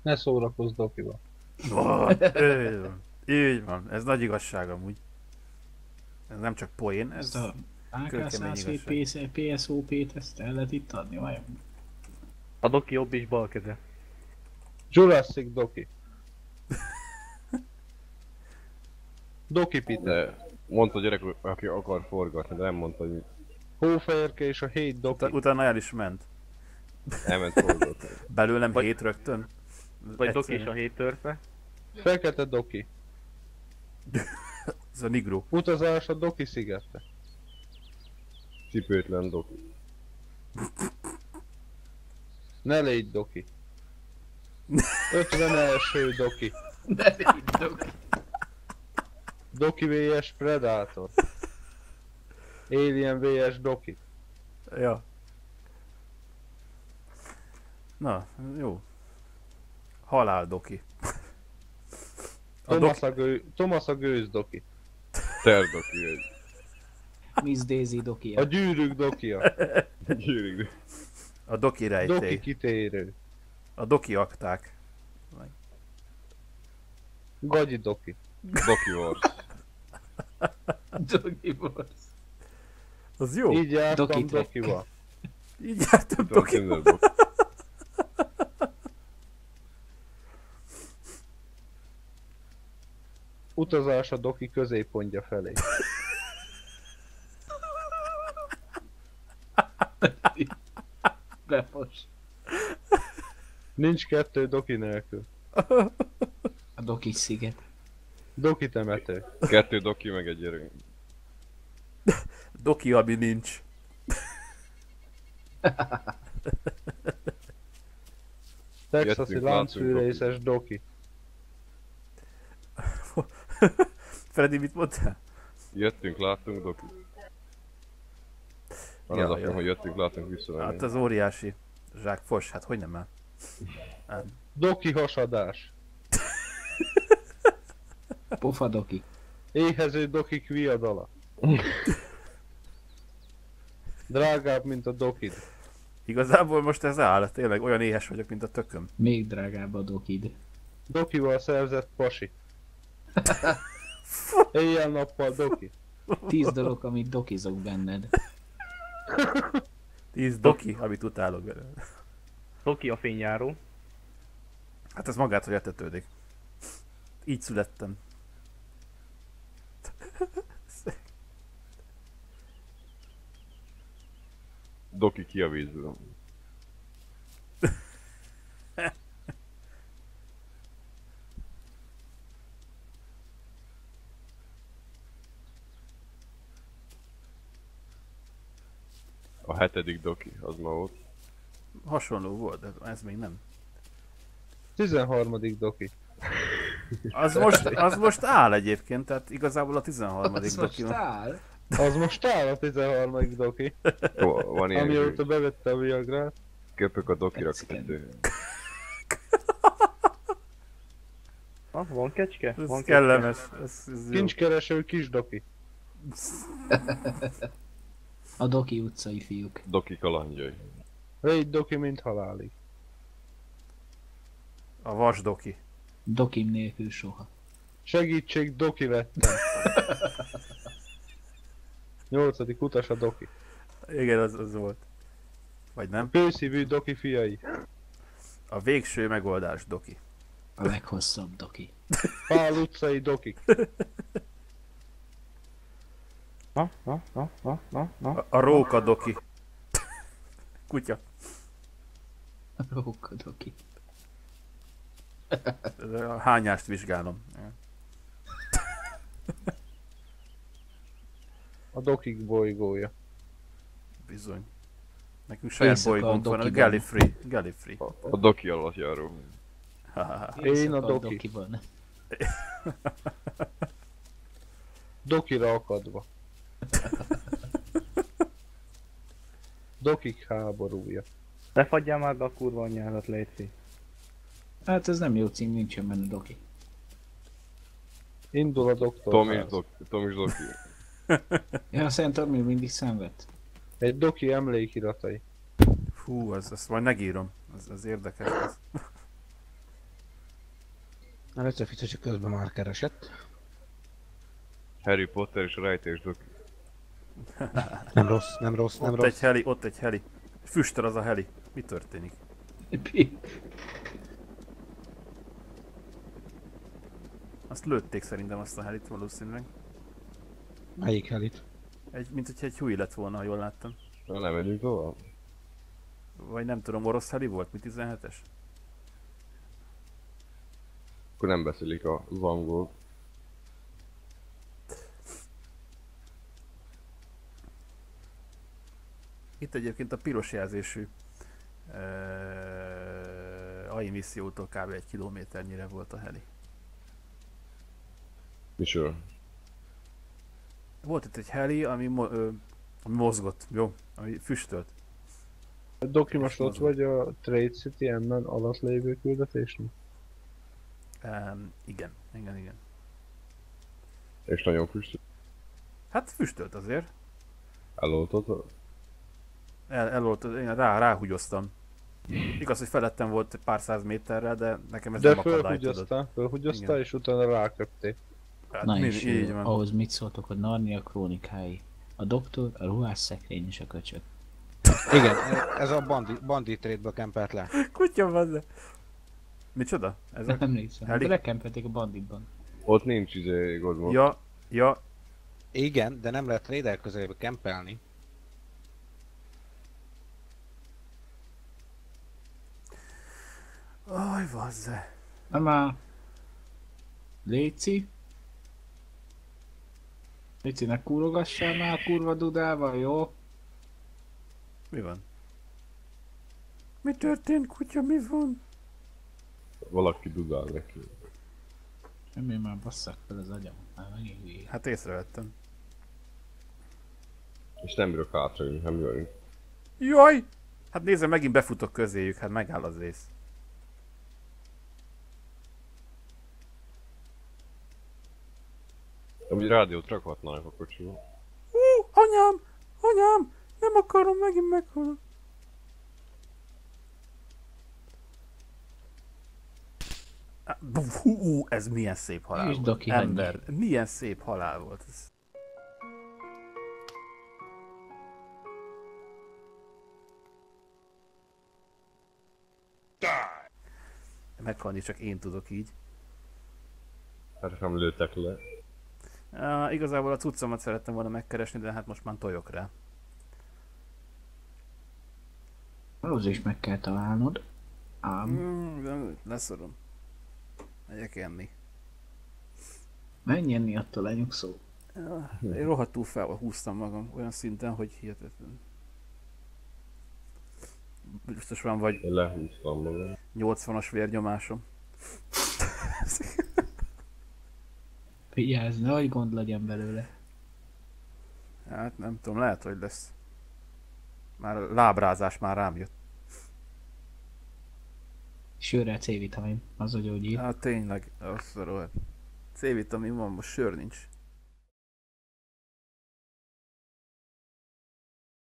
Ne szórakozz dokival. Így van, ez nagy igazság amúgy. Ez nem csak poén, Ezt ez a kőkemény igazság. AK-107 PSOP-t ezt el lehet itt adni, vajon? A doki jobb is bal keze. Jurassic doki. Doki Peter. De mondta a gyerek, aki akar forgatni, de nem mondta, hogy mit. Hófehérke és a 7 doki. Utána el is ment. Elment forgatni. Belőlem Vagy- 7 rögtön. Vagy doki Egyszerűen. és a 7 törpe. Fekete doki. Ez a nigró. Utazás a doki szigetre. Cipőtlen doki. Ne légy doki. 51. doki. De így doki. Doki vs Predator. Alien vs Doki. Ja. Na, jó. Halál doki. Thomas a gőz doki. Terdoki egy. Miss Daisy doki. A gyűrűk dokia. Gyűrűk. A doki rejtély. Doki kitérő. A doki akták. Gagyi doki. Doki Wars. Doki Wars. Az jó. Így jártam Doki track. dokival. Így jártam doki. Doki. Utazás a doki középpontja felé. Befos. Nincs kettő doki nélkül. A doki sziget. Doki temető. Kettő doki meg egy gyerek. Doki, ami nincs. Texasi Jöttünk, láncfűrészes doki. Freddy, mit mondtál? Jöttünk, láttunk doki. Van Ja, az a ja. film, hogy jöttünk, láttunk, visszamenni. Hát az óriási zsákfos, hát hogy nem el? Doki hasadás. Pofa doki. Éhező dokik viadala. Drágább, mint a dokid. Igazából most ez áll, tényleg olyan éhes vagyok, mint a tököm. Még drágább a dokid. Dokival szerzett pasi. Éjjel-nappal doki. 10 dolog, amit dokizok benned. 10 doki, amit utálok belőle. Doki a fényjáró. Hát ez magától értetődik. Így születtem. Doki ki a vízből. A 7. doki, az ma volt. Hasonló volt, de ez még nem. 13. doki. Az most áll egyébként, tehát igazából a 13. Az doki. most áll. Az most áll a 13. doki. Van ilyen Amióta bevette a viagrát. köpök a dokira Mexican. kötő. Van kecske? Ez Van kellemes. Ez jó. Kincskereső kis doki. A doki utcai fiúk. Doki kalandjai. Légy doki, mint halálig. A vas doki. Dokim nélkül soha. Segítség, doki lettem. 8. utas a doki. Igen, az volt. Vagy nem? Kőszívű doki fiai. A végső megoldás doki. A leghosszabb doki. Pál utcai dokik. Na. A róka doki. Kutya. A róka doki. A hányást vizsgálom. A dokik bolygója. Bizony. Nekünk saját Éjszaka a bolygónk van, a dokiban. Gallifrey. Gallifrey. A doki alattjáró. Én a Éjszaka doki. dokiban. Dokira akadva. Dokik háborúja. Ne fagyjál már be a kurva anyádat, létszik. Hát ez nem jó cím, nincsen benne doki. Indul a doktor. Tom is doki. Ja, szerintem még mindig szenved. Egy doki emlékiratai. Fú, azt majd megírom. Az érdekes. Először Fico közben már keresett. Harry Potter és a rejtés doki. Nem rossz, nem rossz, nem Ott rossz. egy heli, ott egy heli. Füstöl az a heli. Mi történik? Azt lőtték szerintem azt a helit valószínűleg. Melyik helit? Mint hogyha egy húj lett volna, ha jól láttam. Na, nem megyünk tovább? Vagy nem tudom, orosz heli volt? Mi 17-es? Akkor nem beszélik a zangol. Itt egyébként a piros jelzésű AI missziótól kb. 1 kilométernyire volt a heli. Misől? Volt itt egy heli, ami mozgott, jó? Ami füstölt. Doki, most ott vagy a Trade City M-en alatt lévő küldetésnél? Igen, igen, igen. És nagyon füstöl. Hát füstölt azért. Eloltod? Én ráhúgyoztam. Igaz, hogy felettem volt pár száz méterrel, de nekem ez De nem akadály, tudod. fölhúgyoztál Igen. és utána ráköptél. Hát, Na és így van. ahhoz mit szóltok a Narnia krónikái? A doktor, a ruhás szekrény és a köcsög. Igen, ez a bandit trade-ből kempelt le. Kutya van. Micsoda? Ez Nem a... emlékszem. Heli- Lekempelték a banditban. Ott nincs godmod. Ja, Igen, de nem lehet trader közelébe kempelni. aj, vazze. Na már. Léci. Léci, ne kúrogassál már kurva dudával, jó? Mi van? Mi történt, kutya, mi van? Valaki dudál neki. Nem én már basszak fel az agyam. Már megint hülye. Hát észrevettem. És nem bírok hátrajönni, nem jönni. Jaj! Hát nézze, megint befutok közéjük, hát megáll az rész. Amúgy rádiót rakhatnának a kocsiba. Anyám! Anyám! Nem akarom, megint meghalok. Ez milyen szép halál És volt. Doki Ember, milyen szép halál volt ez. Meghalni csak én tudok így. Hát nem lőttek le. Igazából a cuccomat szerettem volna megkeresni, de hát most már tojok rá. Ahhoz is meg kell találnod. Ám. Leszorom. Megyek enni. Menj enni, attól lenyugszó. Én rohadtul fel húztam magam olyan szinten, hogy hihetetlen. Biztos van vagy Én lehúztam magam. 80-as vérnyomásom. Vigyázz, nehogy gond legyen belőle. Hát nem tudom, lehet, hogy lesz. Már lábrázás már rám jött. Sörrel C-vitamin, az a gyógyír. Hát tényleg, azt a rohadt. C-vitamin van, most sör nincs.